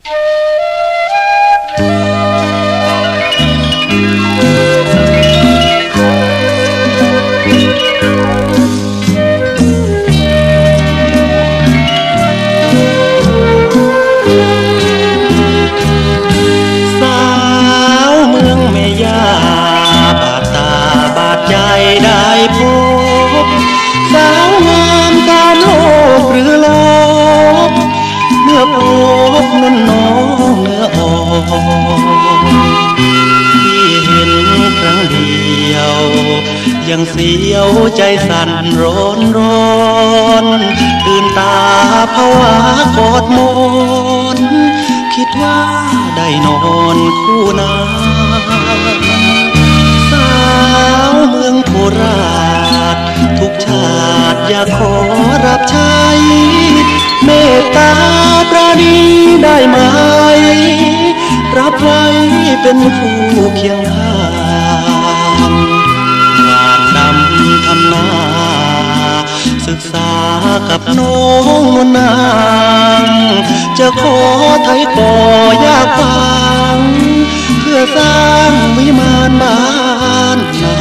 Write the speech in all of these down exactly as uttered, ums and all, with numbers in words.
ได้พบสาวงามตามโลกหรือโลกเมื่อพบนุ่นน้องเนื้ออ่อนที่เห็นครั้งเดียวยังเสียวใจสั่นร้อนร้อนตื่นตาภาวะกอดมอนคิดว่าได้นอนคู่นาเมืองโคราชทุกชาติอยากขอรับใช้เมตตาประณีได้ไหมรับไว้เป็นคู่เคียงข้างงานดำทำนาศึกษากับน้องนวลนางจะขอไทยก่อยากฟังเพื่อสร้างวิมานบ้านนา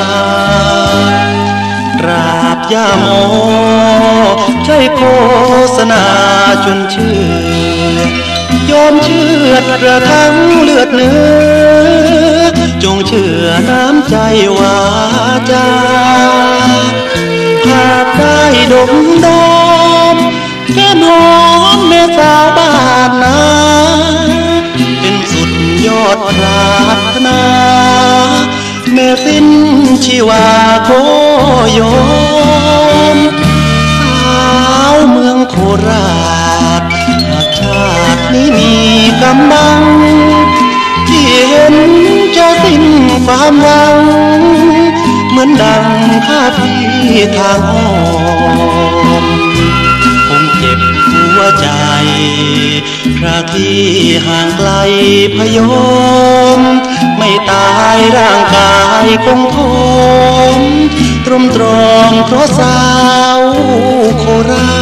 ราบย่าโมใช่โฆษณาจนเชื่อยอมเชื่อดกระทั่งเลือดเนื้อจงเชื่อน้ำใจวาจาหากได้ดมดมแค่น้องแม่สาวบ้านนาเป็นสุดยอดปรารถนาแม่สิ้นชีวาโคโยมสาวเมืองโคราชหากชาตินี้มีกำบังที่เห็นจะสิ้นความหวังเหมือนดังข้าพี่ทางอ้อมคงเจ็บหัวใจพระที่ห่างไกลพยมไม่ตายร่างกายคงทนตรมตรองเพราะสาวโครา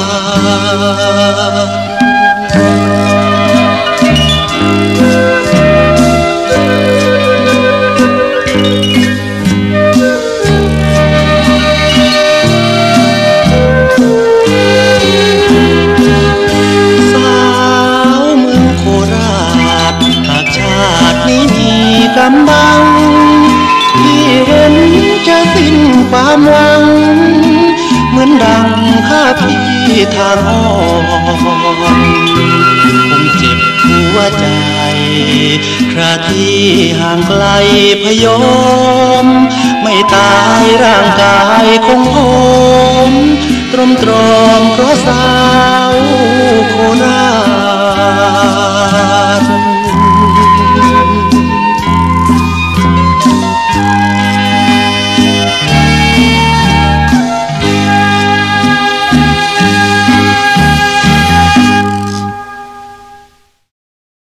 ชกำบังที่เห็นจะสิ้นความหวังเหมือนดังข้าพี่ทางอ้อมคงเจ็บหัวใจคราที่ห่างไกลพยมไม่ตายร่างกายคงหอมตรมตรอมเพราะสา